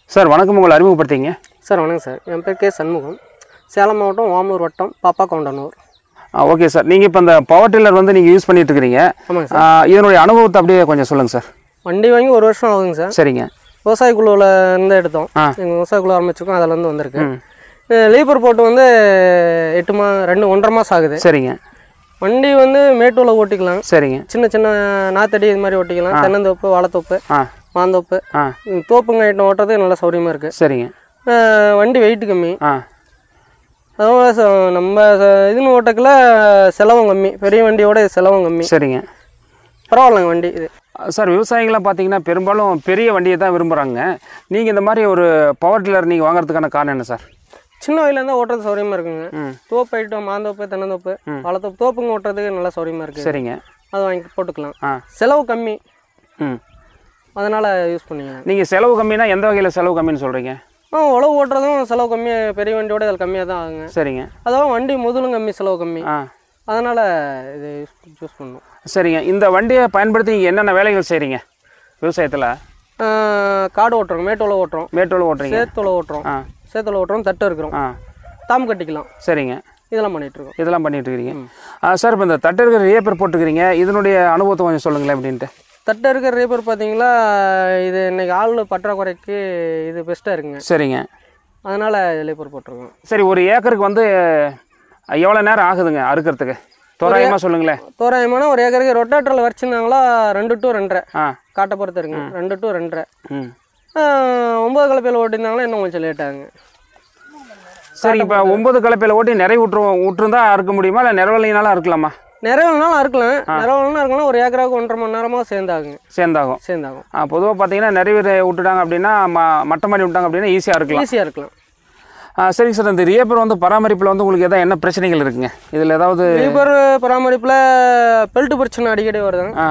Sir வணக்கம், உங்களை அறிமுகப்படுத்திங்க. Sir வணக்கம் சார், என் பேர் கே சண்முகம், சேலம் மாவட்டம் ஓமலூர் வட்டம் பாப்பாக்கவுண்டனூர். ஓகே சார், நீங்கள் இப்போ இந்த பவர் டில்லர் வந்து நீங்கள் யூஸ் பண்ணிட்டு இருக்கிறீங்க. ஆமாங்க சார். இதனுடைய அனுபவத்தை அப்படியே கொஞ்சம் சொல்லுங்கள் சார். வண்டி வாங்கி 1 வருஷம் ஆகுதுங்க சார். சரிங்க. விவசாய குழுவில் இருந்து எடுத்தோம். எங்கள் விவசாய குழு ஆரம்பிச்சிருக்கோம், அதிலேருந்து வந்திருக்கு. லீப்பர் போட்டு வந்து 1.5 மாதம் ஆகுது. சரிங்க. வண்டி வந்து மேட்டூரில் ஓட்டிக்கலாம். சரிங்க. சின்ன சின்ன நாத்தடி இது மாதிரி ஓட்டிக்கலாம். தென்னந்தோப்பு, வாழைத்தோப்பு, மாந்தோப்பு, தோப்புங்க ஐட்டம் ஓட்டுறது நல்லா சௌரியமாக இருக்குது. சரிங்க. வண்டி வெயிட் கம்மி. அதுவும் நம்ம இதுன்னு ஓட்டக்கில் செலவும் கம்மி, பெரிய வண்டியோட செலவும் கம்மி. சரிங்க. பரவாயில்லங்க வண்டி இது. சார், விவசாயிகளாம் பார்த்தீங்கன்னா பெரும்பாலும் பெரிய வண்டியை தான் விரும்புகிறாங்க. நீங்கள் இந்த மாதிரி ஒரு பவர் டில்லர் நீங்கள் வாங்குறதுக்கான காரணம் என்ன சார்? சின்ன வயலேருந்து ஓட்டுறது சௌரியமாக இருக்குங்க. தோப்பு ஐட்டம், மாந்தோப்பு, தென்னந்தோப்பு, வாழைத்தோப்பு, தோப்புங்க ஓட்டுறதுக்கு நல்லா சௌரியமாக இருக்குது. சரிங்க. அதை வாங்கி போட்டுக்கலாம். செலவு கம்மி, அதனால் யூஸ் பண்ணிக்கலாம். நீங்கள் செலவு கம்மினா எந்த வகையில் செலவு கம்மின்னு சொல்கிறீங்க? உழவு ஓட்டுறதும் செலவு கம்மி, பெரிய வண்டியோட இதில் கம்மியாக தான் ஆகுங்க. சரிங்க. அதாவது வண்டி முதலும் கம்மி, செலவு கம்மி, அதனால் இது யூஸ் பண்ணணும். சரிங்க. இந்த வண்டியை பயன்படுத்தி நீங்கள் என்னென்ன வேலைகள் செய்கிறீங்க விவசாயத்தில்? காடு ஓட்டுறோம், மேட்டோலை ஓட்டுறோம், ஓட்டுறீங்க, சேத்தோலை ஓட்டுறோம், தட்டு இருக்கிறோம், தாம் கட்டிக்கலாம். சரிங்க. இதெல்லாம் பண்ணிகிட்ருக்கோம். இதெல்லாம் பண்ணிகிட்டு இருக்கிறீங்க. சார், இப்போ இந்த தட்டு இருக்கிற ரேப்பர் போட்டுக்கிறீங்க, இதனுடைய அனுபவத்தை கொஞ்சம் சொல்லுங்களேன் அப்படின்ட்டு. தட்டு இருக்கிற ரேப்பர் பார்த்தீங்களா, இது இன்றைக்கி ஆள் பற்றாக்குறைக்கு இது பெஸ்ட்டாக இருக்குங்க. சரிங்க. அதனால் ரேப்பர் போட்டிருக்கோம். சரி, ஒரு ஏக்கருக்கு வந்து எவ்வளோ நேரம் ஆகுதுங்க அறுக்கிறதுக்கு? தோராயமாக சொல்லுங்களேன். தோராயமான ஒரு ஏக்கருக்கு ரொட்டேட்டரில் வச்சுருந்தாங்களா 2 to 2.5 காட்டை பொறுத்து இருக்குங்க. 2 to 2.5. 9 கலப்பையில் ஓட்டியிருந்தாங்களா இன்னும் கொஞ்சம் லேட் ஆகுங்க. சரி, இப்போ 9 கலப்பையில் ஓட்டி நிறைய விட்டுருந்தா அறுக்க முடியுமா, இல்லை நிறைவலையினாலும் அறுக்கலாமா? நிறைவனாலும் அறுக்கலாம். நிறைவனா இருக்கலாம். ஒரு ஏக்கராவுக்கு 1.5 மணி நேரமாக சேர்ந்தாகும். பொதுவாக பார்த்தீங்கன்னா நிறைய விட்டுட்டாங்க அப்படின்னா, மட்டம் பண்ணி விட்டாங்க அப்படின்னா ஈஸியாக இருக்கலாம். சரிங்க சார், இந்த ரேப்பர் வந்து பராமரிப்பில் வந்து உங்களுக்கு எதாவது என்ன பிரச்சனைகள் இருக்குங்க இதில்? ஏதாவது ரேப்பர் பராமரிப்பில் பெல்ட் பிரச்சனை அடிக்கடி வருதுங்க.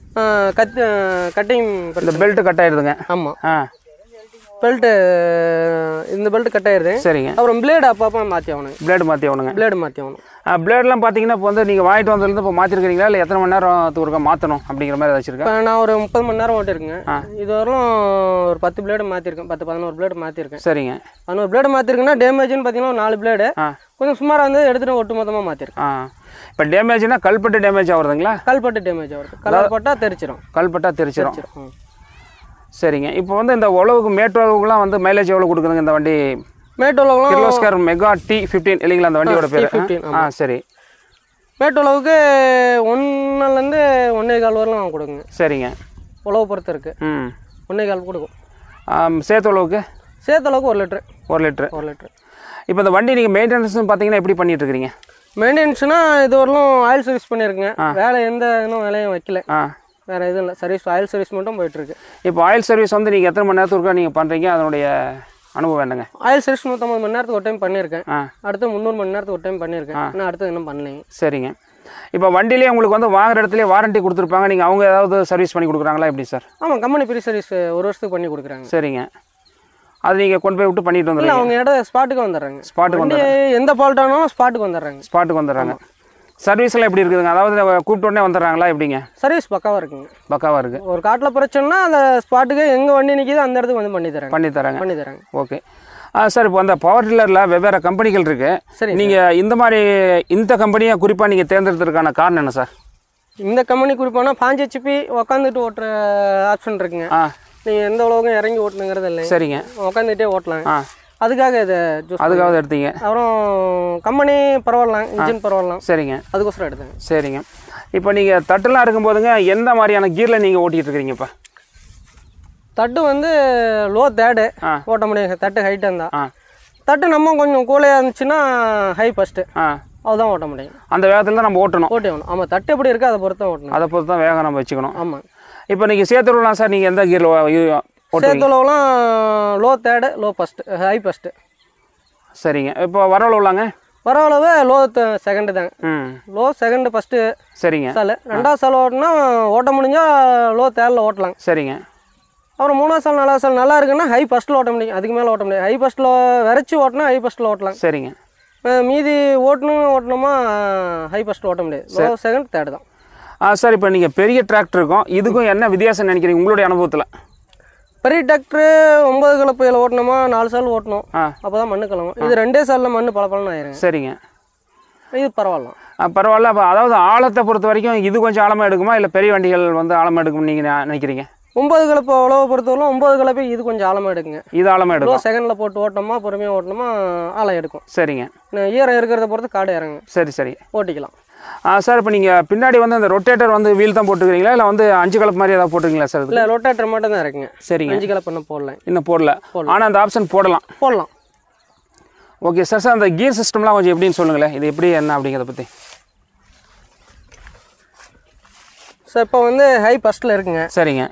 கட்டிங் இந்த பெல்ட்டு கட் ஆயிடுதுங்க. ஆமாம், பெல்ட்டு இந்த பெல்ட் கட் ஆயிடுது. சரிங்க. அப்புறம் பிளேடு அப்பப்போ மாற்றி ஆகணும். பிளேடு மாற்றி ஆகணும். பிளேட்லாம் பார்த்தீங்கன்னா இப்போ வந்து நீங்கள் வாங்கிட்டு வந்ததுலேருந்து இப்போ மாற்றிருக்கிறீங்களா, இல்லை எத்தனை மணி நேரத்துக்கு ஒருக்கா மாற்றணும் அப்படிங்கிற மாதிரி ஏதாச்சும் இருக்கா? இப்போ நான் ஒரு 30 மணி நேரம் ஓட்டிருக்கேங்க. இது வரலும் ஒரு 10 பிளேடு மாற்றிருக்கேன், 10-11 பிளேடு மாற்றிருக்கேன். சரிங்க. 11 பிளேடு மாற்றிருக்குன்னா டேமேஜ்னு பார்த்தீங்கன்னா 4 பிளேடு கொஞ்சம் சுமாராக வந்து எடுத்துகிட்டு ஒட்டு மொத்தமாக மாற்றிருக்கேன். இப்போ டேமேஜ்னா கல்பட்டு டேமேஜ் ஆகுதுங்களா? கல்பட்டு டேமேஜ் ஆகுது. கல்பட்டால் தெரிச்சிடும். சரிங்க. இப்போ வந்து இந்த உழவுக்கு மேட்டோலுக்குலாம் வந்து மைலேஜ் எவ்வளோ கொடுக்குதுங்க இந்த வண்டி? மேட்டோலவுக்குலாம் கிர்லோஸ்கர் மெகா T15 இல்லைங்களா அந்த வண்டியோட பேர்? சரி. மேட்டோலவுக்கு 1லேருந்து 1.25 வரலாம் கொடுக்குங்க. சரிங்க. உழவு பொறுத்து இருக்குது. 1.25 கொடுக்கும். சேத்தளவுக்கு 1 லிட்டரு. 1 லிட்டரு. இப்போ இந்த வண்டி நீங்கள் மெயின்டெனன்ஸ்னு பார்த்தீங்கன்னா எப்படி பண்ணிட்டு இருக்கிறீங்க? மெயின்டெனன்ஸ்னால் இது வரலும் ஆயில் சர்வீஸ் பண்ணியிருக்குங்க. வேலை எந்த இன்னும் வேலையும் வைக்கல. வேறு எதுவும் இல்லை, ஆயில் சர்வீஸ் மட்டும் போயிட்டுருக்கு. இப்போ ஆயில் சர்வீஸ் வந்து நீங்கள் எத்தனை மணி நேரத்துக்கு நீங்கள் பண்ணுறீங்க, அதனுடைய அனுபவம் என்னங்க? ஆயில் சர்வீஸ் 150 மணி நேரத்துக்கு ஒரு டைம் பண்ணியிருக்கேன். அடுத்து 300 மணி நேரத்துக்கு ஒரு டைம் பண்ணியிருக்கேன். இன்னும் அடுத்து இன்னும் பண்ணலைங்க. சரிங்க. இப்போ வண்டிலேயே உங்களுக்கு வந்து வாங்குற இடத்துலேயே வாரண்ட்டி கொடுத்துருப்பாங்க, நீங்கள் அவங்க ஏதாவது சர்வீஸ் பண்ணி கொடுக்குறாங்களா எப்படி சார்? ஆமாம், கம்பெனி ஃப்ரீ சர்வீஸ் 1 வருஷத்துக்கு பண்ணி கொடுக்குறாங்க. சரிங்க. அது நீங்கள் கொண்டு போய் விட்டு பண்ணிட்டு வந்துடுங்க. அவங்க ஸ்பாட்டுக்கு வந்துடுறாங்க. எந்த ஃபால்ட் ஆனாலும் ஸ்பாட்டுக்கு வந்துடுறாங்க. சர்வீஸ்லாம் எப்படி இருக்குதுங்க? அதாவது கூப்பிட்ட உடனே வந்துடுறாங்களா எப்படிங்க? சர்வீஸ் பக்காவாக இருக்குது. ஒரு காட்டில் பிரச்சனைனா அந்த ஸ்பாட்டுக்கு எங்கே வண்டி நிற்கிது அந்த இடத்துக்கு வந்து பண்ணி தராங்க. ஓகே சார், இப்போ அந்த பவர் டில்லரில் வெவ்வேறு கம்பெனிகள் இருக்குது. சரி, நீங்கள் இந்த கம்பெனியை குறிப்பாக நீங்கள் தேர்ந்தெடுத்ததுக்கான காரணம் என்ன சார்? இந்த கம்பெனி குறிப்பானா 5 HP உட்காந்துட்டு ஓட்டுற ஆப்ஷன் இருக்குங்க. நீங்கள் எந்த உலகம் இறங்கி ஓட்டணுங்கிறது இல்லை. சரிங்க. உட்காந்துக்கிட்டே ஓட்டலாம். அதுக்காக எடுத்தீங்க. அப்புறம் கம்பெனி பரவாயில்லாம், இன்ஜின் பரவாயில்லாம். சரிங்க. அதுக்கோசரம் எடுத்தேங்க. சரிங்க. இப்போ நீங்கள் தட்டுலாம் இருக்கும்போதுங்க எந்த மாதிரியான கீரில் நீங்கள் ஓட்டிகிட்டு இருக்கிறீங்க? இப்போ தட்டு வந்து லோ தேர்டு ஓட்ட முடியுங்க. தட்டு ஹைட்டாக இருந்தால். தட்டு நம்ம கொஞ்சம் கூலையாக இருந்துச்சுன்னா ஹை ஃபஸ்ட்டு, அதுதான் ஓட்ட முடியும். அந்த வேகத்தில் தான் நம்ம ஓட்டணும். ஆமாம், தட்டு எப்படி இருக்குது அதை பொறுத்து தான் வேகம் நம்ம வச்சுக்கணும். ஆமாம். இப்போ நீங்கள் சேர்த்துடலாம் சார், நீங்கள் எந்த கீரில் சேத்துலவெல்லாம் low third, low first, high first. சரிங்க. இப்போ வரவுலாங்க? வரவுளவு லோ செகண்டு தாங்க. Low second first. சரிங்க. சால் 2வது சால் ஓட்டினா ஓட்ட முடிஞ்சால் லோ தேர்டில் ஓட்டலாம். சரிங்க. அப்புறம் 3வது சால் 4வது சால் நல்லா இருக்குன்னா ஹை ஃபஸ்ட்டில் ஓட்ட முடியும். அதுக்கு மேலே ஓட்ட முடியாது. ஹை ஃபஸ்ட்டில் விரைச்சி ஓட்டினா ஹை ஃபஸ்ட்டில் ஓட்டலாம். சரிங்க. மீதி ஓட்டணுமா ஹை ஃபஸ்ட்டில் ஓட்ட முடியாது. லோ செகண்ட் தேர்டு தான். சார், இப்போ நீங்கள் பெரிய டிராக்டர் இருக்கும், இதுக்கும் என்ன வித்தியாசம் நினைக்கிறீங்க உங்களுடைய அனுபவத்தில்? பெரிய டிராக்டர் 9 கலப்பையில் ஓட்டணுமா 4 சால் ஓட்டணும், அப்போ தான் மண்ணு கலங்கும். இது 2 சாலில் மண்ணு பளபளன்னு ஆயிருங்க. சரிங்க, இது பரவாயில்ல. பரவாயில்ல. அப்போ அதாவது ஆழத்தை பொறுத்த வரைக்கும் இது கொஞ்சம் ஆழமாக எடுக்குமா, இல்லை பெரிய வண்டிகள் வந்து ஆழமாக எடுக்கும்னு நீங்கள் நினைக்கிறீங்க? 9 கலப்பை அளவை பொறுத்தவரை 9 கலப்பை இது கொஞ்சம் ஆழமாக எடுக்குங்க. இது ஆழமாக எடுக்கும். செகண்டில் போட்டு ஓட்டணுமா பொறுமையாக ஓட்டணுமா ஆழம் எடுக்கும். சரிங்க. ஈரம் இருக்கிறத பொறுத்து காடு இறங்கும். சரி சரி, ஓட்டிக்கலாம். சார் இப்போ நீங்கள் பின்னாடி வந்து அந்த ரொட்டேட்டர் வந்து வீல் தான் போட்டுக்கிறீங்களா, இல்லை வந்து 5 கலப்பு மாதிரி ஏதாவது போட்டுருக்கீங்களா சார்? இல்லை, ரொட்டேட்டர் மட்டும் தான் இருக்குங்க. சரிங்க. 5 கலப்பு இன்னும் போடல. இன்னும் போடல, ஆனால் அந்த ஆப்ஷன் போடலாம். Okay sir. சார் அந்த கியர் சிஸ்டம்லாம் கொஞ்சம் எப்படின்னு சொல்லுங்களேன், இது எப்படி என்ன அப்படிங்கிறத பற்றி. சார் இப்போ வந்து ஹை ஃபஸ்ட்டில் இருக்குங்க. சரிங்க.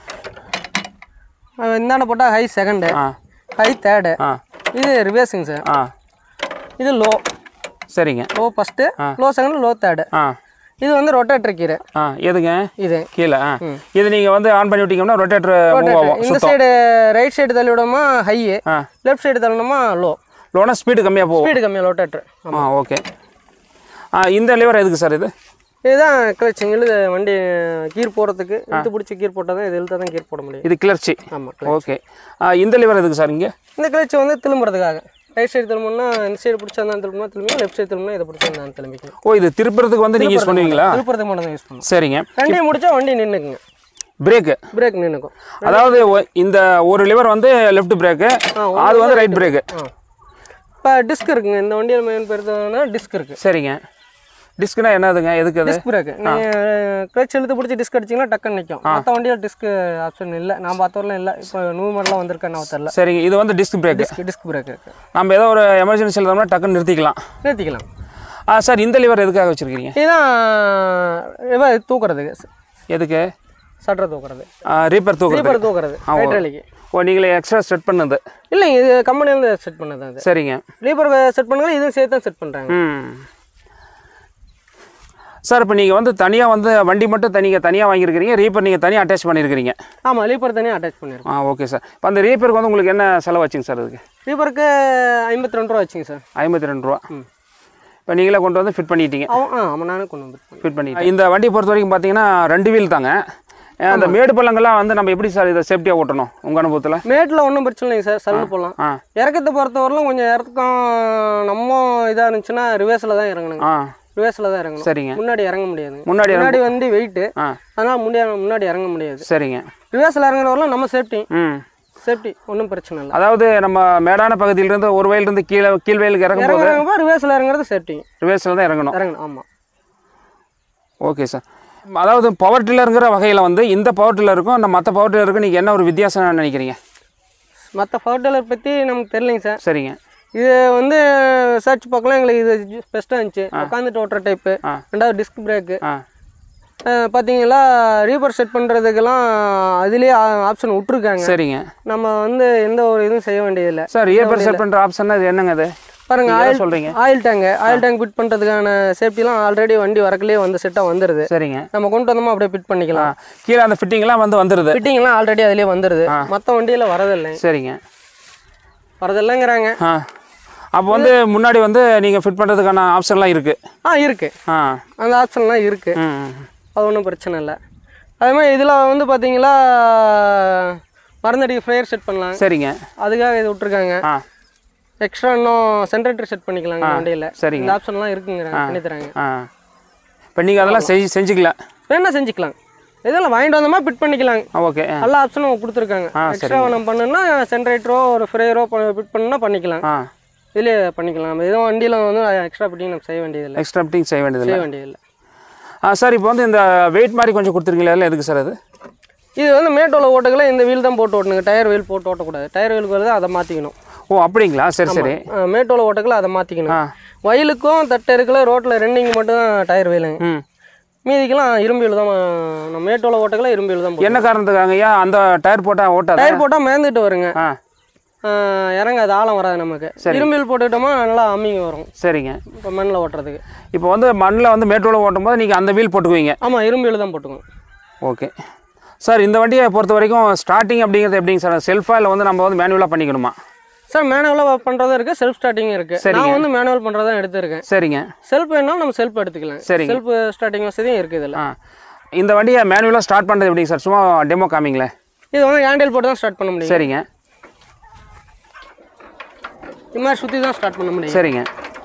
இந்தாண்ட போட்டால் ஹை செகண்டு, ஹை தேர்டு, இது ரிவர்ஸுங்க சார். இது லோ. சரிங்க. Low first, low second, low third. இது வந்து ரொட்டேட்டர் கீரை. எதுங்க இது? கீழே. இது நீங்கள் வந்து ஆன் பண்ணி விட்டீங்கன்னா ரொட்டேட்டர் இந்த சைடு ரைட் சைடு தள்ளி விடணுமா ஹை, லெஃப்ட் சைடு தள்ளணுமா லோ. லோனா ஸ்பீடு கம்மியாக போகும். ஸ்பீடு கம்மியாக ரொட்டேட்டர். ஓகே. இந்த லிவர் எதுக்கு சார்? இதுதான் கிளர்ச்சி. இழுது வண்டி கீர் போகிறதுக்கு இழுத்து பிடிச்சி கீர் போட்டால் தான் இது இழுத்தா தான் கீர் போட முடியும். இது கிளர்ச்சி. ஆமாம். ஓகே. இந்த லிவர் எதுக்கு சார்? இங்கே இந்த கிளர்ச்சி வந்து திரும்புறதுக்காக. ரைட் சைடு திரும்பினா இந்த சைடு பிடிச்சா தான் திரும்பினா திரும்பி, லெஃப்ட் சைடு திரும்பினா இதை பிடிச்சா தான் திரும்பிக்கும். இது திருப்புறதுக்கு வந்து நீங்கள் யூஸ் பண்ணுவீங்களா? திருப்புறதுக்கு மட்டும் தான் யூஸ் பண்ணுவோம். சரிங்க. வண்டி முடிச்சா வண்டி நின்றுக்குங்க. பிரேக் நின்றுக்கும். அதாவது இந்த ஒரு லிவர் வந்து லெஃப்ட் பிரேக்கு, அது வந்து ரைட் பிரேக்கு. இப்போ டிஸ்க் இருக்குங்க. இந்த வண்டியில் மெயின் பெருத்தோன்னா டிஸ்க் இருக்குது. சரிங்க. டிஸ்க்னா என்னதுங்க? எதுக்கு அது? Disc brake. நீங்கள் கிளட்ச் இழுத்து பிடிச்சி டிஸ்க் அடிச்சிங்கன்னா டக்குன்னு நிற்கும். மற்ற வண்டியில் டிஸ்க் ஆப்ஷன் இல்லை. நான் பார்த்தவரெலாம் இல்லை. இப்போ நியூ மாடலாம் வந்திருக்கேன் தெரியல. சரிங்க. இது வந்து டிஸ்க் பிரேக். டிஸ்க் பிரேக் இருக்குது. நம்ம ஏதோ ஒரு எமர்ஜென்சி எழுதோம்னா டக்குன்னு நிறுத்திக்கலாம். சார் இந்த லிவர் எதுக்காக வச்சுருக்கீங்க? இதுதான் தூக்குறதுக்கு. எதுக்கு? சட்டரை தூக்குறது. ரீப்பர் தூக்குறது. ஹைட்ராலிக்கு. நீங்களே எக்ஸ்ட்ரா செட் பண்ணது? இல்லைங்க, இது கம்பெனிலேருந்து செட் பண்ணது அது. சரிங்க. ரீப்பர் செட் பண்ணுங்க, இதுவும் சேர்த்து தான் செட் பண்ணுறாங்க. சார் இப்போ நீங்கள் வந்து தனியாக வந்து வண்டி மட்டும் தனியாக வாங்கியிருக்கிறீங்க, ரீப்பர் நீங்கள் தனியாக அட்டாச் பண்ணியிருக்கிறீங்க? ஆமாம், ரீப்பர் தனியாக அட்டாச் பண்ணியிருக்கோம். Okay sir. இப்போ அந்த ரீப்பருக்கு வந்து உங்களுக்கு என்ன செலவு வச்சுங்க சார்? அதுக்கு ரீப்பருக்கு 52 ரூபா வச்சுங்க சார். 52 ரூபா. இப்போ நீங்களே கொண்டு வந்து ஃபிட் பண்ணிட்டீங்க? ஆமாம், நானே கொண்டு வந்து ஃபிட் பண்ணிட்டேன். இந்த வண்டியை பொறுத்த வரைக்கும் பார்த்தீங்கன்னா 2 வீல் தாங்க. அந்த மேடு பள்ளங்கள்லாம் வந்து நம்ம எப்படி சார் இதை சேஃப்டியாக ஓட்டணும் உங்கள் அனுபவத்தில்? மேட்டில் ஒன்றும் பிரச்சனை இல்லைங்க சார், சல்லு போகலாம். இறக்கத்தை பொறுத்தவரையிலும் கொஞ்சம் இறக்கம் நம்ம இதாக இருந்துச்சுன்னா ரிவர்ஸில் தான் இறங்கணுங்க. ரிவர்ஸில் தான் இறங்கணும். சரிங்க. முன்னாடி இறங்க முடியாது. முன்னாடி வந்து வெயிட்டு, அதனால் முன்னாடி இறங்க முடியாது. சரிங்க. ரிவர்ஸில் இறங்குறவரெல்லாம் நம்ம சேஃப்டி ஒன்றும் பிரச்சனை இல்லை. அதாவது நம்ம மேடான பகுதியிலிருந்து ஒரு வயலிருந்து கீழ் வயலுக்கு இறங்கும்போது ரிவர்ஸில் இறங்குறது சேஃப்டி. ரிவர்ஸில் தான் இறங்கணும். ஆமாம். Okay sir. அதாவது பவர் டில்லருங்கிற வகையில் வந்து இந்த பவர் டில்லருக்கும் இந்த மற்ற பவர் டில்லருக்கும் நீங்கள் என்ன ஒரு வித்தியாசம் நினைக்கிறீங்க? மற்ற பவர் டில்லர் பற்றி நமக்கு தெரியலைங்க சார். சரிங்க. இது வந்து சர்ச் பார்க்கலாம், எங்களுக்கு இது பெஸ்ட்டாக இருந்துச்சு. உட்காந்துட்டு ஓட்டுற டைப்பு. ரெண்டாவது டிஸ்க் பிரேக்கு பார்த்தீங்களா, ரீப்பர் செட் பண்ணுறதுக்கெல்லாம் அதுலேயே ஆப்ஷன் விட்ருக்காங்க. சரிங்க. நம்ம வந்து எந்த ஒரு இதுவும் செய்ய வேண்டியதில்லை சார். ரீப்பர் செட் பண்ணுற ஆப்ஷன் அது என்னங்க? அது பாருங்க, ஆயில் டேங்க் ஃபிட் பண்ணுறதுக்கான சேஃப்டிலாம் ஆல்ரெடி வண்டி வரக்குலேயே வந்து செட்டாக வந்துடுது. சரிங்க. நம்ம கொண்டு வந்தோமா அப்படியே ஃபிட் பண்ணிக்கலாம். கீழே அந்த ஃபிட்டிங்லாம் வந்துடுது. ஃபிட்டிங்லாம் ஆல்ரெடி அதிலே வந்துடுது. மற்ற வண்டியில் வரதில்லை. சரிங்க. வரதில்லைங்கிறாங்க. அப்போ வந்து முன்னாடி வந்து நீங்கள் ஃபிட் பண்ணுறதுக்கான ஆப்ஷன்லாம் இருக்குது? இருக்குது. அந்த ஆப்ஷன்லாம் இருக்குது. அது ஒன்றும் பிரச்சனை இல்லை. அதே மாதிரி இதில் வந்து பார்த்தீங்களா மருந்தடி ஃப்ரேயர் செட் பண்ணலாம். சரிங்க. அதுக்காக இது விட்ருக்காங்க. எக்ஸ்ட்ரா இன்னும் சென்ட்ரேட்டர் செட் பண்ணிக்கலாங்க வண்டியில். சரிங்க. இந்த ஆப்ஷன்லாம் இருக்குங்கிறாங்க, பண்ணி தராங்க. இப்போ நீங்கள் அதெல்லாம் செஞ்சுக்கலாம், வேணா செஞ்சுக்கலாம். இதெல்லாம் வாங்கிட்டு வந்தோமா ஃபிட் பண்ணிக்கலாங்க. ஓகே. எல்லா ஆப்ஷனும் கொடுத்துருக்காங்க. எக்ஸ்ட்ரா நம்ம பண்ணணும்னா சென்ட்ரேட்டரோ ஒரு ஃப்ரேயரோ ஃபிட் பண்ணணும்னா பண்ணிக்கலாம். இதிலே பண்ணிக்கலாம். நம்ம எதுவும் வண்டியில் வந்து எக்ஸ்ட்ரா ஃபிட்டிங் நம்ம செய்ய வேண்டியதில்லை. எக்ஸ்ட்ரா ஃபிட்டிங் செய்ய வேண்டியதில்லை. சார் இப்போ வந்து இந்த வெயிட் மாதிரி கொஞ்சம் கொடுத்துருக்கீங்களா, எதுக்கு சார் அது? இது வந்து மேட்டோல ஓட்டுகளை இந்த வீல் தான் போட்டு ஓட்டணுங்க. டயர் வீல் போட்டு ஓட்டக்கூடாது. டயர் வீலுக்கு வருது அதை மாற்றிக்கணும். அப்படிங்களா? சரி. மேட்டோல ஓட்டுகளை அதை மாற்றிக்கணும். வயலுக்கும் தட்டருக்குள்ள ரோட்டில் ரெண்டிங் மட்டும் தான் டயர் வீலுங்க. மீதிக்கெல்லாம் இரும்பு வீல் தான். நம்ம மேட்டோல ஓட்டுகளை இரும்பு வீல் தான். என்ன காரணத்துக்காங்க? ஏன் அந்த டயர் போட்டால் டயர் போட்டால் மேந்துட்டு வருங்க, இறங்காது, ஆழம் வராது நமக்கு. இரும்பில் போட்டுக்கிட்டோமா நல்லா அம்மிங்க வரும். சரிங்க. இப்போ மண்ணில் ஓட்டுறதுக்கு இப்போ வந்து மண்ணில் வந்து மேட்டோல ஓட்டும் போது நீங்கள் அந்த வீல் போட்டுக்குவீங்க? ஆமாம், இரும்பில் தான் போட்டுக்குவோம். Okay sir. இந்த வண்டியை பொறுத்த வரைக்கும் ஸ்டார்டிங் அப்படிங்கிறது எப்படிங்க சார்? செல்ஃபாக இல்லை வந்து நம்ம வந்து மேனுவலாக பண்ணிக்கணுமா? சார் மேனுவலாக பண்ணுறதும் இருக்குது, செல்ஃப் ஸ்டார்டிங் இருக்குது. நான் வந்து மேனுவல் பண்ணுறதான் எடுத்துருக்கேன். சரிங்க. செல்ஃப் வேணாலும் நம்ம செல்ஃப் எடுத்துக்கலாம். சரி. செல்ஃப் ஸ்டார்டிங் வசதியும் இருக்குது இதில். இந்த வண்டியை மேனுவலாக ஸ்டார்ட் பண்ணுறது எப்படிங்க சார்? சும்மா டெமோ காமிங்களேன். இது வந்து ஹேண்டில் போட்டு தான் ஸ்டார்ட் பண்ண முடியும். சரிங்க. இந்த மாதிரி சுற்றி தான் ஸ்டார்ட் பண்ண முடியும். சரிங்க.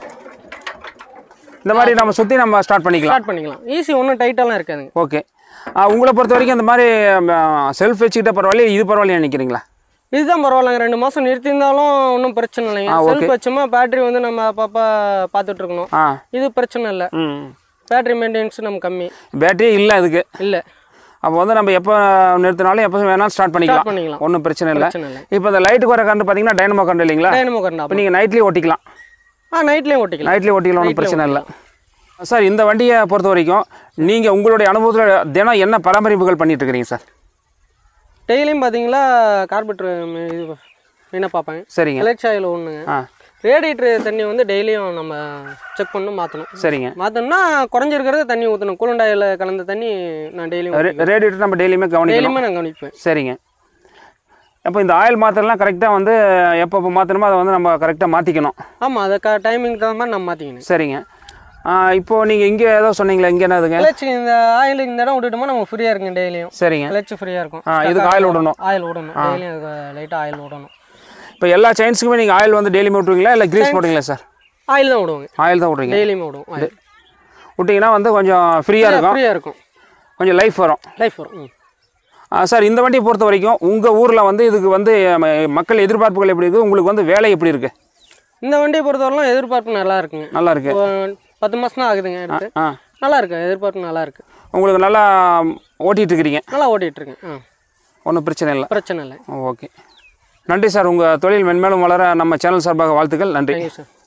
இந்த மாதிரி நம்ம சுற்றி நம்ம ஸ்டார்ட் பண்ணிக்கலாம். ஈஸி, ஒன்றும் டைட்டாலாம் இருக்காதுங்க. ஓகே. உங்களை பொறுத்த வரைக்கும் இந்த மாதிரி செல்ஃப் வச்சுக்கிட்ட பரவாயில்ல, இது பரவாயில்லையா நினைக்கிறீங்களா? இதுதான் பரவாயில்லைங்க. 2 மாதம் நிறுத்தியிருந்தாலும் ஒன்றும் பிரச்சனை இல்லைங்க. செல்ஃப் வச்சோமா பேட்டரி வந்து நம்ம அப்பப்போ பார்த்துட்டு இருக்கணும். இது பிரச்சனை இல்லை. பேட்டரி மெயின்டெனன்ஸ் நம்ம கம்மி. பேட்டரி இல்லை அதுக்கு? இல்லை. அப்போ வந்து நம்ம எப்போ நிறுத்தினாலும் எப்போ வேணாலும் ஸ்டார்ட் பண்ணிக்கலாம். ஒன்றும் பிரச்சனை இல்லை. இப்போ இந்த லைட்டுக்கு வர கரண்ட் பார்த்தீங்கன்னா டைனமோ கரண்ட் இல்லைங்களா? Dynamo current. இப்போ நீங்கள் நைட்லேயும் ஓட்டிக்கலாம். நைட்லேயும் ஓட்டிக்கலாம். ஒன்றும் பிரச்சனை இல்லை. சார், இந்த வண்டியை பொறுத்த வரைக்கும் நீங்கள் உங்களுடைய அனுபவத்தில் தினம் என்ன பராமரிப்புகள் பண்ணிட்டு இருக்கிறீங்க சார்? டெய்லியும் பார்த்தீங்களா கார்பரேட்டர் இது மெயினாக பார்ப்பேன். சரிங்க. எலக்ட்ரிக் ஆயில் ஒன்றுங்க. ரேடியேட்டர் தண்ணி வந்து டெய்லியும் நம்ம செக் பண்ணி மாற்றணும். சரிங்க. மாற்றணும்னா குறைஞ்சிருக்கிறது தண்ணி ஊற்றணும். கூலண்ட் ஆயில் கலந்த தண்ணி நான் டெய்லியும் ரேடியேட்டர் நம்ம டெய்லியுமே நான் கவனிப்பேன். சரிங்க. அப்போ இந்த ஆயில் மாத்திரலாம் கரெக்டாக வந்து எப்போ மாற்றணுமோ அதை வந்து நம்ம கரெக்டாக மாற்றிக்கணும். ஆமாம், அதை டைமிங் தகுந்த மாதிரி நம்ம மாற்றிக்கணும். சரிங்க. இப்போது நீங்கள் இங்கே ஏதோ சொன்னீங்களா? இங்கே என்னதுங்க? கிளச் இந்த ஆயில் இந்த இடம் விட்டுட்டோமா நம்ம ஃப்ரீயாக இருக்கும் டெய்லியும். சரிங்க. கிளச் ஃப்ரீயாக இருக்கும். இதுக்கு ஆயில் விடணும். டெய்லியும் அதுக்கு லைட்டாக ஆயில் விடணும். இப்போ எல்லா செயின்ஸுக்குமே நீங்கள் ஆயில் வந்து டெய்லியுமே விட்டுருவீங்களா இல்லை கிரீஸ் போடுவீங்களா சார்? ஆயில் தான் விடுவோங்க. ஆயில் தான் விட்றீங்க? டெய்லியுமே விடுவோம். ஆயில் விட்டிங்கன்னா வந்து கொஞ்சம் ஃப்ரீயாக இருக்கும். கொஞ்சம் லைஃப் வரும். சார், இந்த வண்டியை பொறுத்த வரைக்கும் உங்கள் ஊரில் வந்து இதுக்கு வந்து மக்கள் எதிர்பார்ப்புகள் எப்படி இருக்குது? உங்களுக்கு வந்து வேலை எப்படி இருக்குது? இந்த வண்டியை பொறுத்தவரைக்கும் எதிர்பார்ப்பு நல்லா இருக்குங்க. நல்லா இருக்கு. 10 மாதம் தான் ஆகுதுங்க எடுத்து. நல்லா இருக்கு, எதிர்பார்ப்பு நல்லா இருக்கு. உங்களுக்கு நல்லா ஓட்டிகிட்டு இருக்கிறீங்க? நல்லா ஓட்டிகிட்டு இருக்கேன். ஒன்றும் பிரச்சனை இல்லை. இல்லை. ஓகே, நன்றி சார். உங்கள் தொழில் மென்மேலும் வளர நம்ம சேனல் சார்பாக வாழ்த்துக்கள். நன்றி சார்.